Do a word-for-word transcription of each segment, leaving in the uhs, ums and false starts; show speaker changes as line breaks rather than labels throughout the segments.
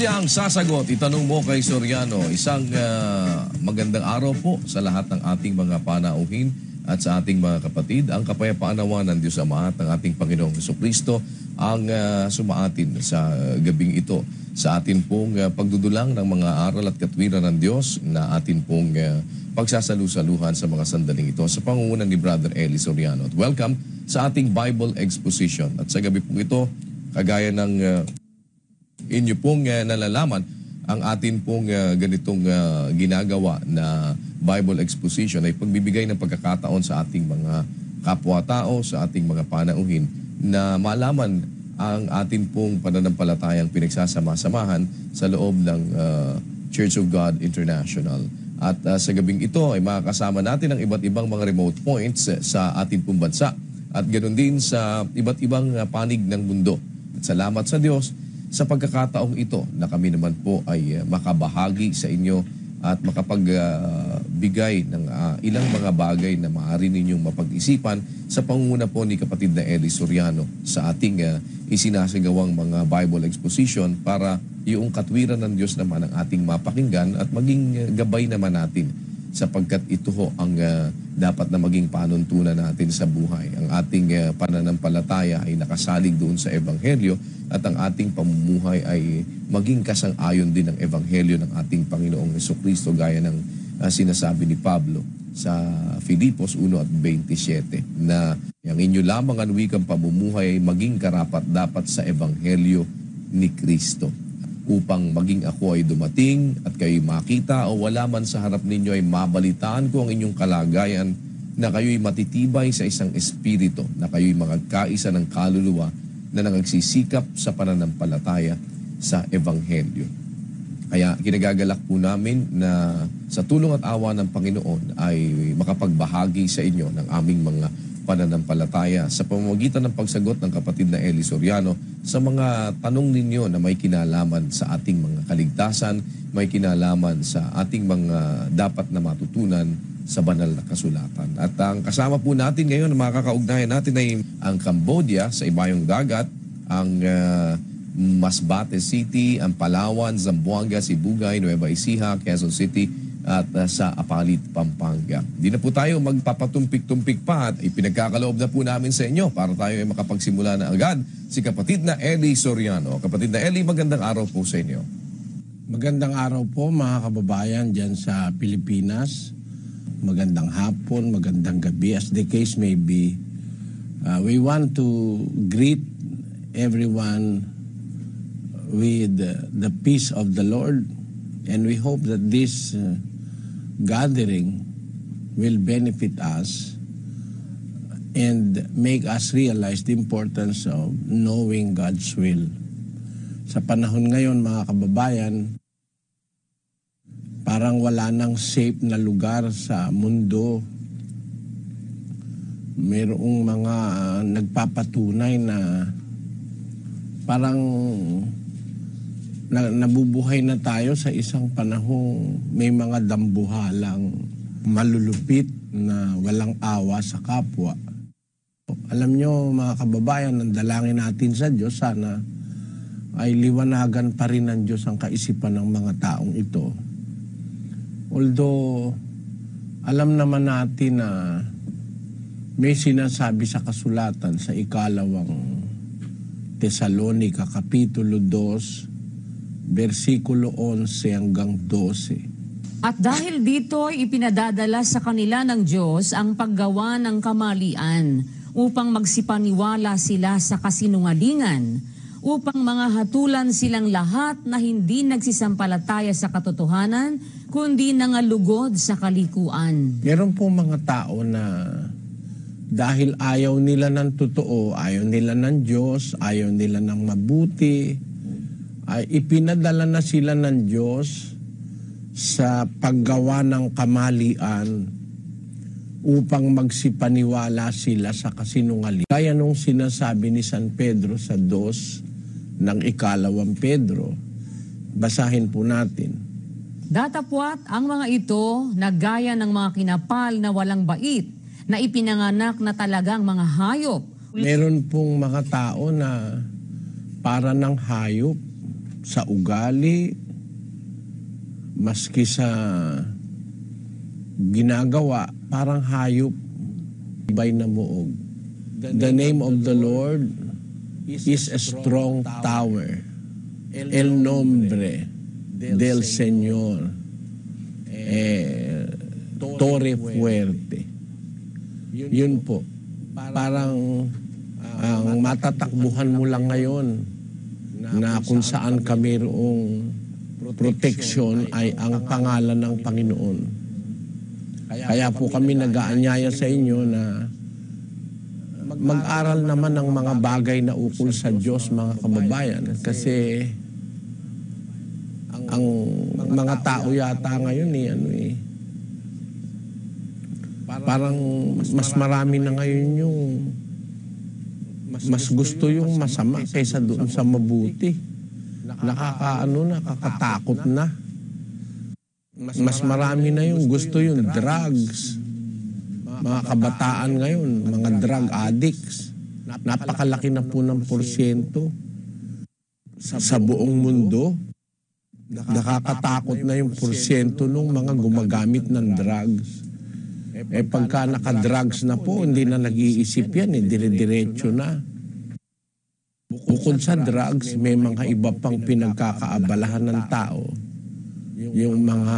Biblia ang sasagot. Itanong mo kay Soriano. Isang uh, magandang araw po sa lahat ng ating mga panauhin at sa ating mga kapatid. Ang kapayapaan nawa ng Diyos Ama at ng ating Panginoong Jesucristo ang uh, sumaatin sa gabing ito sa atin pong uh, pagdudulang ng mga aral at katwiran ng Diyos na atin pong uh, pagsasalu-saluhan sa mga sandaling ito sa pangunguna ni Brother Eli Soriano. At welcome sa ating Bible Exposition. At sa gabi pong ito, kagaya ng uh, inyo pong uh, nalalaman, ang atin pong uh, ganitong uh, ginagawa na Bible Exposition ay pagbibigay ng pagkakataon sa ating mga kapwa-tao, sa ating mga panauhin na malaman ang atin pong pananampalatayang pinagsasama-samahan sa loob ng uh, Church of God International. At uh, sa gabing ito ay makakasama natin ang iba't ibang mga remote points sa atin pong bansa at ganoon din sa iba't ibang uh, panig ng mundo. At salamat sa Diyos sa pagkakataong ito na kami naman po ay uh, makabahagi sa inyo at makapagbigay uh, ng uh, ilang mga bagay na maaari ninyong mapag-isipan sa pangunguna po ni kapatid na Eli Soriano sa ating uh, isinasagawang mga Bible Exposition para yung katwiran ng Diyos naman ang ating mapakinggan at maging uh, gabay naman natin sapagkat ito ho ang uh, dapat na maging panuntunan natin sa buhay. Ang ating uh, pananampalataya ay nakasalig doon sa Ebanghelyo at ang ating pamumuhay ay maging kasang-ayon din ng Ebanghelyo ng ating Panginoong Jesucristo gaya ng uh, sinasabi ni Pablo sa Filipos one at twenty-seven na ang inyo lamang ang wikang pamumuhay ay maging karapat-dapat sa Ebanghelyo ni Kristo upang maging ako ay dumating at kayo'y makita o wala man sa harap ninyo ay mabalitaan ko ang inyong kalagayan na kayo'y matitibay sa isang espiritu, na kayo'y magkaisa ng kaluluwa na nangagsisikap sa pananampalataya sa Ebanghelyo. Kaya kinagagalak po namin na sa tulong at awa ng Panginoon ay makapagbahagi sa inyo ng aming mga pananampalataya sa pamamagitan ng pagsagot ng kapatid na Eli Soriano sa mga tanong ninyo na may kinalaman sa ating mga kaligtasan, may kinalaman sa ating mga dapat na matutunan sa banal na kasulatan. At ang kasama po natin ngayon na makakaugnayan natin ay ang Cambodia sa ibayong dagat, ang uh, Masbate City, ang Palawan, Zamboanga, Sibugay, Nueva Ecija, Quezon City, at uh, sa Apalit, Pampanga. Di na po tayo magpapatumpik-tumpik pa at ipinagkakaloob na po namin sa inyo para tayo ay makapagsimula na agad si kapatid na Eli Soriano. Kapatid na Eli, magandang araw po sa inyo.
Magandang araw po mga kababayan dyan sa Pilipinas. Magandang hapon, magandang gabi as the case may be. Uh, we want to greet everyone with uh, the peace of the Lord, and we hope that this uh, gathering will benefit us and make us realize the importance of knowing God's will. Sa panahon ngayon, mga kababayan, parang wala nang safe na lugar sa mundo. Mayroong mga uh, nagpapatunay na parang na, nabubuhay na tayo sa isang panahong may mga dambuhalang malulupit na walang awa sa kapwa. Alam nyo mga kababayan, ang dalangin natin sa Diyos, sana ay liwanagan pa rin ng Diyos ang kaisipan ng mga taong ito. Although, alam naman natin na may sinasabi sa kasulatan sa ikalawang Tesalonica, Kapitulo two, versikulo eleven hanggang twelve.
At dahil dito ipinadadala sa kanila ng Diyos ang paggawa ng kamalian upang magsipaniwala sila sa kasinungalingan, upang mga hatulan silang lahat na hindi nagsisampalataya sa katotohanan, kundi nangalugod sa kalikuan.
Meron po mga tao na dahil ayaw nila ng totoo, ayaw nila ng Diyos, ayaw nila ng mabuti, ay ipinadala na sila ng Diyos sa paggawa ng kamalian upang magsipaniwala sila sa kasinungalingan. Kaya nung sinasabi ni San Pedro sa dos ng ikalawang Pedro, basahin po natin.
Datapwat ang mga ito na gaya ng mga kinapal na walang bait, na ipinanganak na talagang mga hayop.
Meron pong mga tao na para ng hayop. sa ugali, maski sa ginagawa, parang hayop, ibay na muog. The name of the Lord is a strong tower. El nombre del Señor, eh, Torre Fuerte. Yun po. Parang ang matatakbuhan mo lang ngayon na kung saan ka mayroong proteksyon ay ang pangalan ng Panginoon. Kaya po kami nag-aanyaya sa inyo na mag-aral naman ng mga bagay na ukol sa Diyos, mga kababayan. Kasi ang mga tao yata ngayon eh, ano eh, parang mas marami na ngayon yung mas gusto yung masama kaysa doon sa mabuti. Nakakaano, nakakatakot na. Mas marami na yung gusto yung drugs. Mga kabataan ngayon, mga drug addicts. Napakalaki na po ng porsyento sa buong mundo. Nakakatakot na yung porsyento ng mga gumagamit ng drugs. Eh pagka naka-drugs na po, hindi na nag-iisip yan, eh, dire-diretso na. Bukod sa drugs, may mga iba pang pinagkakaabalahan ng tao. Yung mga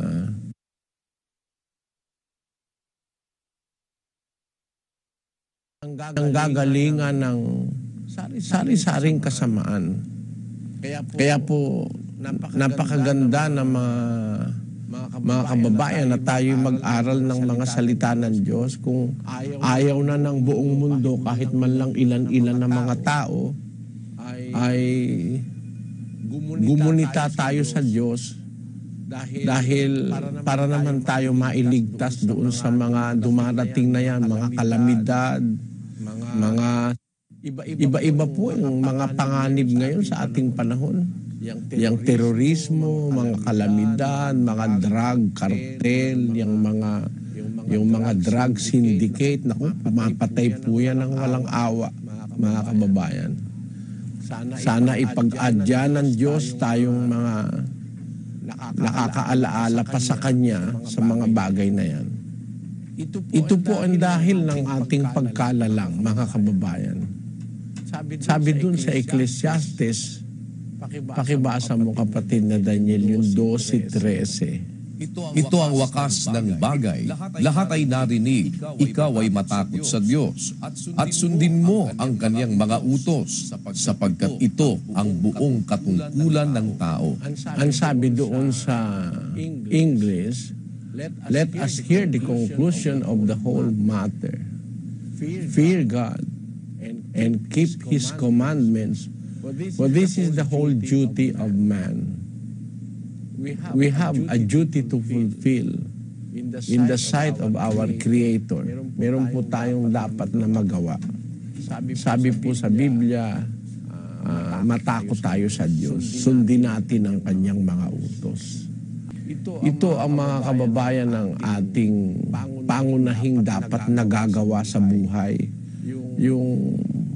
ang gagalingan ng sari-saring kasamaan. Kaya po, napakaganda na mga mga kababayan na tayo mag-aral ng mga salita ng Diyos. Kung ayaw na ng buong mundo, kahit man lang ilan-ilan na mga tao, ay gumunita tayo sa Diyos dahil para naman tayo mailigtas doon sa mga dumarating na yan, mga kalamidad, mga iba-iba po yung mga panganib ngayon sa ating panahon. Yang terorismo, mga kalamidad, mga drug cartel, yung mga yung mga drug syndicate, naku, pumapatay po yan ng walang awa, mga kababayan. Sana ipag-adya ng Diyos tayong mga nakakaalaala pa sa Kanya sa mga bagay na yan. Ito po ang dahil ng ating pagkalalang, mga kababayan. Sabi dun sa Ecclesiastes, pakibasa mo kapatid na Daniel yung twelve thirteen.
Ito ang wakas ng bagay. Lahat ay narinig. Ikaw ay matakot sa Diyos. At sundin mo ang kanyang mga utos, sapagkat ito ang buong katungkulan ng tao.
Ang sabi doon sa English, let us hear the conclusion of the whole matter. Fear God and keep His commandments, for this is the whole duty of man. We have a duty to fulfill in the sight of our Creator. Meron po tayong dapat na magawa. Sabi po sa Biblia, uh, matakot tayo sa Diyos. Sundin natin ang kanyang mga utos. Ito ang mga kababayan ng ating pangunahing dapat nagagawa sa buhay. Yung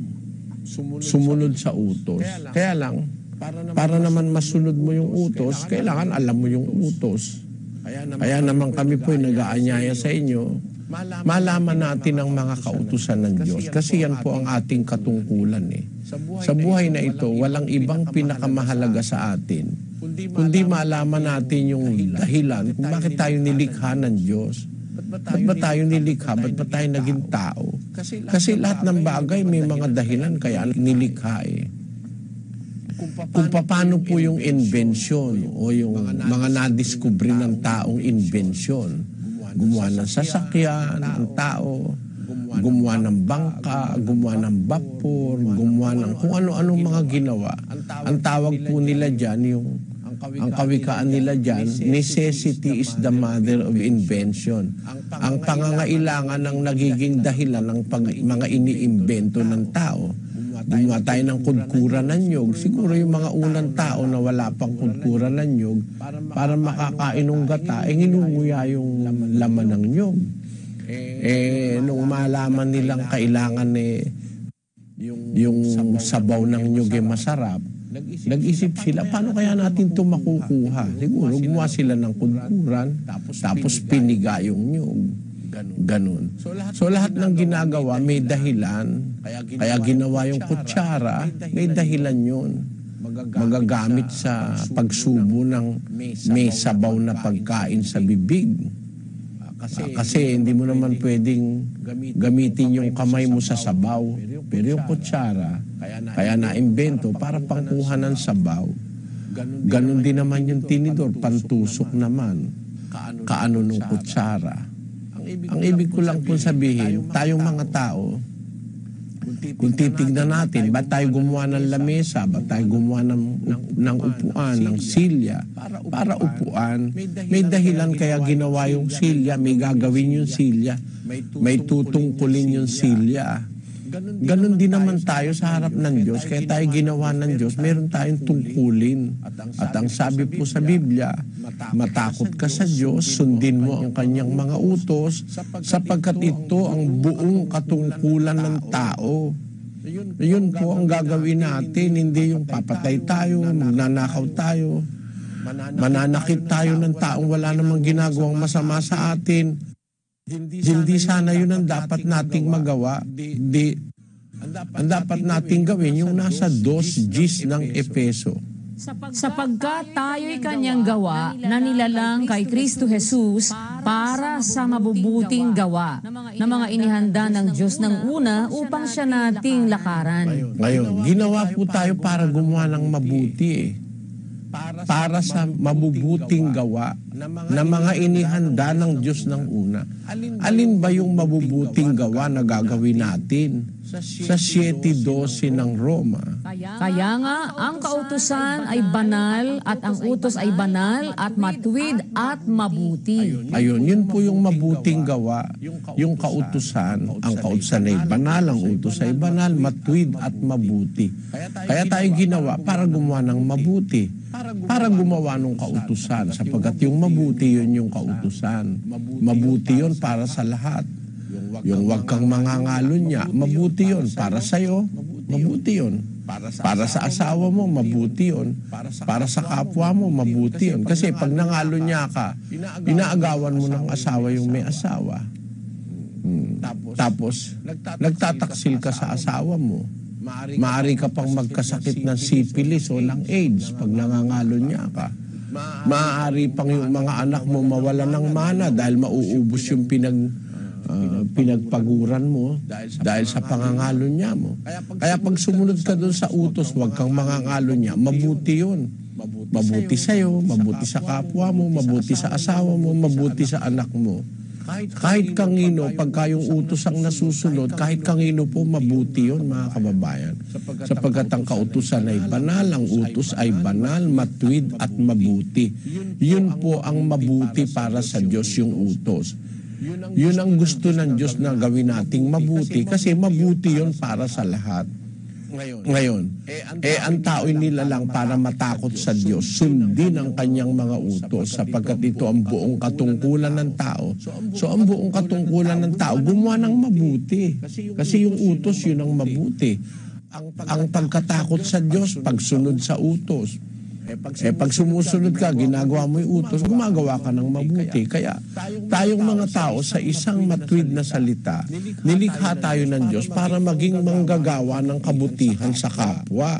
sumunod sa utos. Kaya lang, para naman masunod mo yung utos, kailangan alam mo yung utos. Kaya naman kami po nag-aanyaya sa inyo, malaman natin ang mga kautusan ng Diyos. Kasi yan po ang ating katungkulan eh. Sa buhay na ito, walang ibang pinakamahalaga sa atin, kundi malaman natin yung dahilan kung bakit tayo nilikha ng Diyos. Ba't ba tayo nilikha? Ba't ba tayo naging tao? Kasi lahat ng bagay may mga dahilan kaya nilikha eh. Kung paano po yung invention o yung mga nadiskubre ng taong invention. Gumawa ng sasakyan, ng tao, gumawa ng bangka, gumawa ng vapor, gumawa ng kung ano-anong mga ginawa. Ang tawag po nila dyan, yung ang kawikaan nila dyan, necessity is the mother of invention. Ang pangangailangan ng nagiging dahilan ng pag, mga iniimbento ng tao. Gumawa tayo ng kudkura ng nyog. Siguro yung mga unang tao na wala pang kudkura ng nyog, para makakain ng gata, eh nginunguya yung laman ng nyog. Eh, nung malaman nilang kailangan eh, yung, yung sabaw ng nyog eh masarap, Nag-isip sila, paano kaya natin ito makukuha? Siguro, gumawa sila ng kunkuran, tapos piniga yung nyug. Ganun. So lahat ng ginagawa may dahilan. Kaya ginawa yung kutsara, may dahilan yun. Magagamit sa pagsubo ng may sabaw na pagkain sa bibig. Kasi hindi mo naman pwedeng gamitin yung kamay mo sa sabaw. Pero yung kutsara, kaya na-imbento para pangkuha ng sabaw. Ganun din naman yung tinidor, pantusok naman. Kaano nung kutsara. Ang ibig ko lang po sabihin, tayong mga tao, kung titignan natin, ba't tayo gumawa ng lamesa, ba't tayo gumawa ng, ng upuan, ng silya, para upuan, may dahilan kaya ginawa yung silya, may gagawin yung silya, may tutungkulin yung silya. Ganon din naman tayo sa harap ng Diyos, kaya tayo ginawa ng Diyos, meron tayong tungkulin. At ang sabi po sa Biblia, matakot ka sa Diyos, sundin mo ang kanyang mga utos, sapagkat ito ang buong katungkulan ng tao. Yun po ang gagawin natin, hindi yung papatay tayo, magnanakaw tayo, mananakit tayo ng taong wala namang ginagawang masama sa atin. Hindi sana yun ang dapat nating magawa. Di, ang dapat nating gawin yung nasa dos gis ng Epeso.
Sapagkat tayo'y kanyang gawa na nilalang kay Kristo Jesus para sa mabubuting gawa na mga inihanda ng Diyos ng una upang siya nating lakaran.
Ngayon, ginawa po tayo para gumawa ng mabuti eh. Para sa mabubuting gawa na mga inihanda ng Diyos ng una. Alin ba yung mabubuting gawa na gagawin natin? Sa siyete dose ng Roma.
Kaya nga, ang kautusan ay banal at ang utos ay banal at matuwid at mabuti.
Ayun, yun po yung mabuting gawa, yung kautusan. Ang kautusan ay banal, ang utos ay banal, matuwid at mabuti. Kaya tayo ginawa para gumawa ng mabuti. Para gumawa ng kautusan, sapagkat yung mabuti yun yung kautusan. Mabuti yun para sa lahat. Yung wag kang mangangalon niya, mabuti yun. Para sa'yo, mabuti yun. Para sa asawa mo, mabuti yun. Para sa kapwa mo, mabuti yun. Kasi pag nangalon niya ka, inaagawan mo ng asawa yung may asawa. Hmm. Tapos, nagtataksil ka sa asawa mo. Maaari ka pang magkasakit ng syphilis o ng AIDS pag nangangalon niya ka. Maaari pang yung mga anak mo mawala ng mana dahil mauubos yung pinag... Uh, pinagpaguran mo dahil sa pangangalon niya mo. Kaya pag sumunod ka doon sa utos, wag kang mangangalon niya, mabuti yun. Mabuti sa'yo, mabuti sa kapwa mo, mabuti sa asawa mo, mabuti sa anak mo. Kahit kangino, pagka yung utos ang nasusunod, kahit kangino po, mabuti yun, mga kababayan. Sapagkat ang kautusan ay banal, ang utos ay banal, matuwid at mabuti. Yun po ang mabuti para sa Diyos yung utos. Yun ang gusto ng Diyos na gawin nating mabuti kasi mabuti yun para sa lahat. Ngayon, eh ang tao'y nilalang para matakot sa Diyos, sundin ang kanyang mga utos sapagkat ito ang buong katungkulan ng tao. So ang buong katungkulan ng tao, gumawa ng mabuti. Kasi yung utos yun ang mabuti. Ang pagkatakot sa Diyos, pagsunod sa utos. Eh pag sumusunod ka, ginagawa mo yung utos, gumagawa ka ng mabuti. Kaya tayong mga tao sa isang matuwid na salita, nilikha tayo ng Diyos para maging manggagawa ng kabutihan sa kapwa.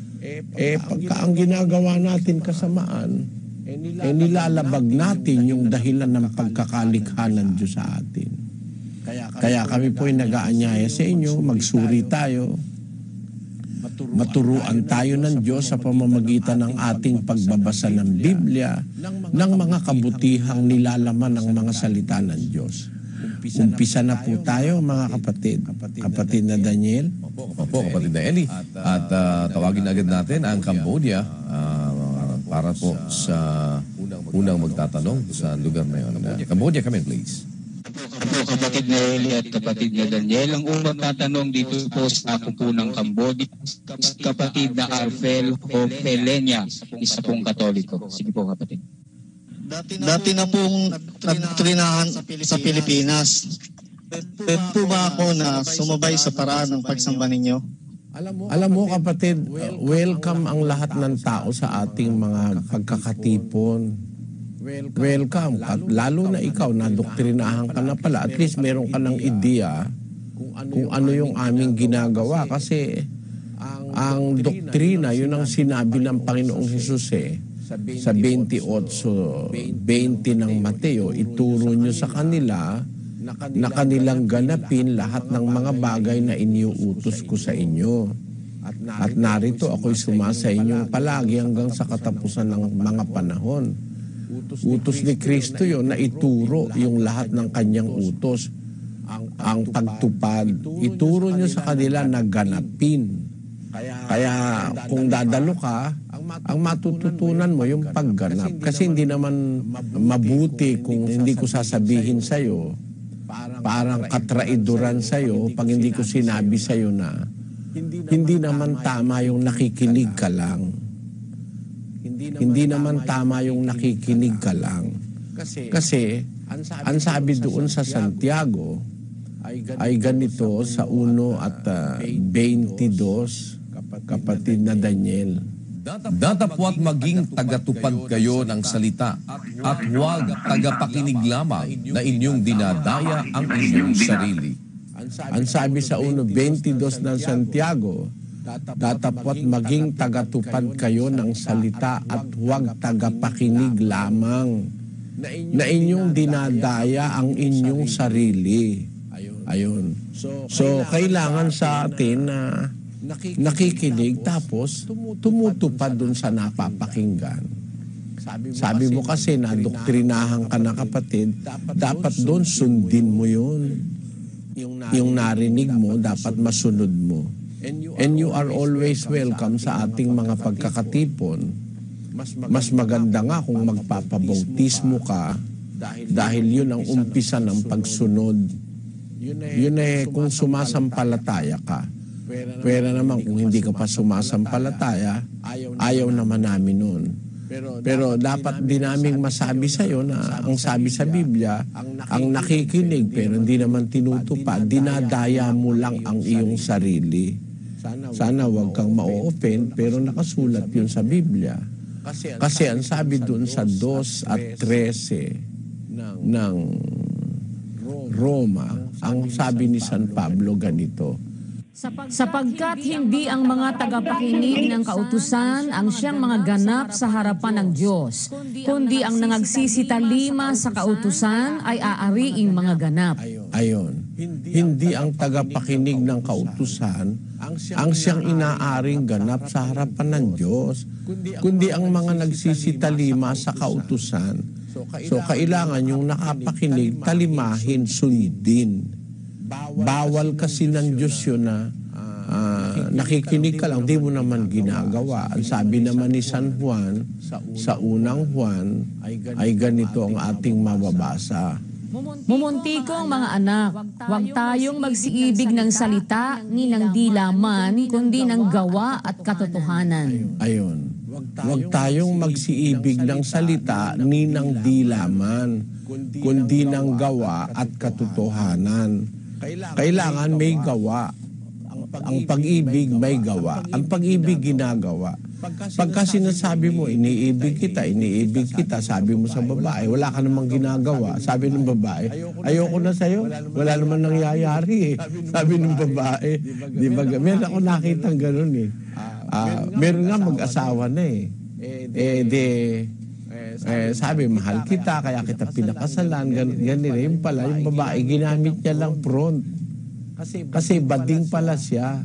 Eh pagka ang ginagawa natin kasamaan, eh nilalabag natin yung dahilan ng pagkakalikha ng Diyos sa atin. Kaya kami po ay nag-aanyaya sa inyo, magsuri tayo, maturuan tayo ng Diyos sa pamamagitan ng ating pagbabasa ng Biblia, ng mga kabutihang nilalaman ng mga salita ng Diyos. Umpisa na po tayo, mga kapatid. Kapatid na Daniel.
Opo, opo kapatid na Eli. At uh, tawagin agad natin ang Cambodia uh, para po sa unang magtatanong sa lugar na yun. Uh, Cambodia, come in please.
Po, kapatid na Eli at kapatid na Daniel. Ang unang tatanong dito po sa ako po ng Cambodia, kapatid na Arfel o Felenia, isa pong Katoliko. Sige po, kapatid.
Dati na pong nagtrinahan sa Pilipinas. Pwede po ba ako na sumabay sa paraan ng pagsamba ninyo?
Alam mo kapatid, uh, welcome ang lahat ng tao sa ating mga pagkakatipon. Welcome. At lalo na ikaw, nadoktrinahan ka na pala. At least meron ka ng ideya kung ano yung aming ginagawa. Kasi ang doktrina, yun ang sinabi ng Panginoong Hesus eh. Sa twenty-eight, twenty ng Mateo, ituro nyo sa kanila na kanilang ganapin lahat ng mga bagay na iniuutos ko sa inyo. At narito ako'y sumasa inyong palagi hanggang sa katapusan ng mga panahon. Utos ni Kristo yon na ituro yung lahat ng kanyang utos. Ang pagtupad, ituro nyo sa kanila na ganapin. Kaya kung dadalo ka, ang matututunan mo yung pagganap. Kasi hindi naman mabuti kung hindi ko sasabihin sa'yo, parang katraiduran sa'yo pag hindi ko sinabi sa'yo na hindi naman tama yung nakikinig ka lang. Hindi naman tama yung nakikinig ka lang. Kasi ang sabi doon sa Santiago ay ganito sa one at twenty-two, kapatid na Daniel.
Datapwat maging tagatupad kayo ng salita at huwag tagapakinig lamang na inyong dinadaya ang inyong sarili.
Ang sabi sa one twenty-two ng Santiago, datapwat maging tagatupad kayo ng salita at huwag tagapakinig lamang na inyong dinadaya ang inyong sarili. Ayun. So, kailangan sa atin na nakikinig tapos tumutupad dun sa napapakinggan. Sabi mo kasi na doktrinahan ka na kapatid, dapat doon sundin mo yun. Yung narinig mo, dapat masunod mo. And you are always welcome sa ating mga pagkakatipon. Mas maganda nga kung magpapabautismo ka dahil yun ang umpisa ng pagsunod. Yun eh kung sumasampalataya ka. Pero naman kung hindi ka pa sumasampalataya, ayaw naman namin nun. Pero dapat din naming masabi sa'yo na ang sabi sa Biblia, ang nakikinig pero hindi naman tinutupad, dinadaya mo lang ang iyong sarili. Sana wag kang ma-offend pero nakasulat yun sa Biblia. Kasi ang sabi dun sa two at thirteen ng Roma, ang sabi ni San Pablo ganito,
sapagkat hindi ang mga tagapakinig ng kautusan ang siyang mga ganap sa harapan ng Diyos, kundi ang nangagsisitalima sa kautusan ay aariing mga ganap.
Ayon, hindi ang tagapakinig ng kautusan ang siyang inaaring ganap sa harapan ng Diyos, kundi ang mga nagsisitalima sa kautusan. So kailangan yung nakapakinig, talimahin, sundin. Bawal kasi ng Diyos yun na uh, nakikinig ka lang, di mo naman ginagawa. Ang sabi naman ni San Juan, sa unang Juan, ay ganito ang ating mababasa.
Mumuntikong mga anak, huwag tayong magsiibig ng salita ni ng di laman, kundi ng gawa at katotohanan.
Ayon. Huwag tayong magsiibig ng salita ni ng di laman, kundi ng gawa at katotohanan. Kailangan may gawa. Ang pag-ibig may gawa. Ang pag-ibig ginagawa. Pagka sinasabi mo, iniibig kita, iniibig kita, sabi mo sa babae, wala ka namang ginagawa. Sabi ng babae, ayoko na sa'yo, wala naman nangyayari eh. Sabi ng babae, di ba? Meron ako nakitang ganun eh. Uh, meron nga mag-asawa na eh. Eh, de, eh, sabi, mahal kita, kaya kita pinakasalan, gan ganun eh. Yung pala, yung babae, ginamit niya lang front. Kasi bading pala siya.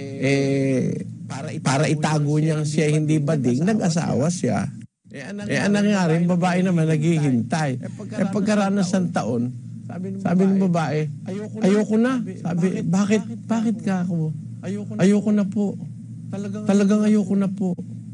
Eh, para itago niya siya hindi bading, nag-asawa siya. Eh, anong nangyari? Yung babae naman naghihintay. Eh, pagkaranas ng taon, sabi ng babae, ayoko na. Sabi, bakit? Bakit ka ako? Ayoko na po. Talagang ayoko na po.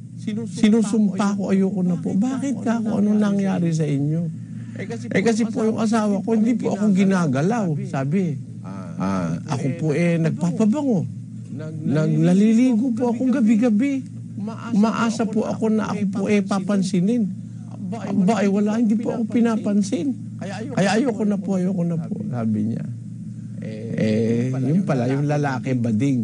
Sinusumpa ko, ayoko na po. Bakit ka ako? Anong nangyari sa inyo? Eh kasi po yung asawa ko, hindi po ako ginagalaw. Sabi, ah, ako po eh nagpapabango. Naglaliligo po akong gabi-gabi. Umaasa po ako na ako po eh papansinin. Aba, eh wala, hindi po ako pinapansin. Kaya ayoko na po, ayoko na po, sabi niya. Eh, yung pala, yung lalaki bading.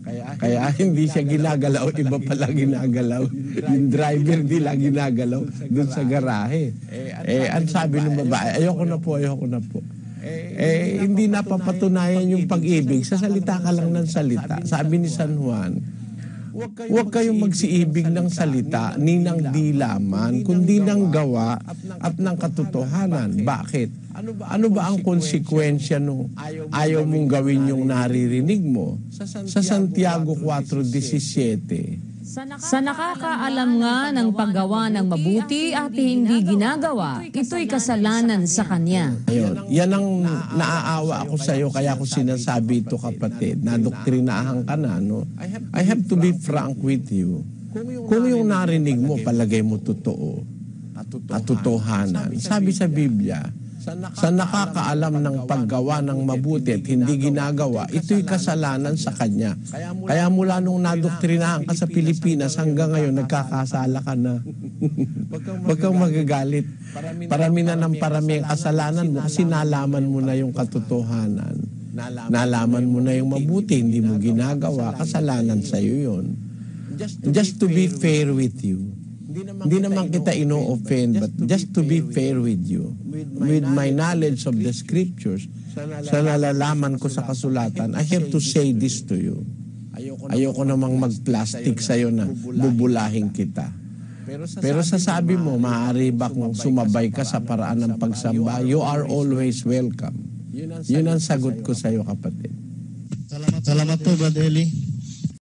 Kaya hindi siya ginagalaw, iba pala ginagalaw. Yung driver nila ginagalaw dun sa garahe. Eh, ang sabi ng babae, ayoko na po, ayoko na po. Eh, hindi napapatunayan yung pag-ibig. Sa salita ka lang ng salita. Sabi ni San Juan, huwag kayong magsiibig ng salita, ni ng dilaman, kundi ng gawa at ng katotohanan. Bakit? Ano ba ang konsekwensya nung ayaw mong gawin yung naririnig mo? Sa Santiago four seventeen.
Sa nakakaalam nga ng paggawa ng mabuti at hindi ginagawa, ito'y kasalanan sa kanya.
Ayun, yan ang naaawa ako sa iyo, kaya ako sinasabi ito, kapatid. Nadoktrinahan ka na, no? I have to be frank with you. Kung yung narinig mo, palagay mo totoo at totohanan. Sabi sa Biblia, sa nakakaalam ng paggawa ng mabuti at hindi ginagawa, ito'y kasalanan sa kanya. Kaya mula nung nadoktrinahan ka sa Pilipinas hanggang ngayon, nagkakasala ka na. Huwag kang magagalit. Parami na ng parami ang kasalanan mo kasi nalaman mo na yung katotohanan. Nalaman mo na yung mabuti, hindi mo ginagawa, kasalanan sa iyo yun. Just to be fair with you. Hindi naman kita ino-offend, but just to be fair with you, with my knowledge of the scriptures, sa nalalaman ko sa kasulatan, I have to say this to you. Ayoko namang mag-plastic sa'yo na bubulahin kita. Pero sa sabi mo, maaari ba kung sumabay ka sa paraan ng pagsamba, you are always welcome. Yun ang sagot ko sa'yo, kapatid.
Salamat, salamat po, Brad Eli.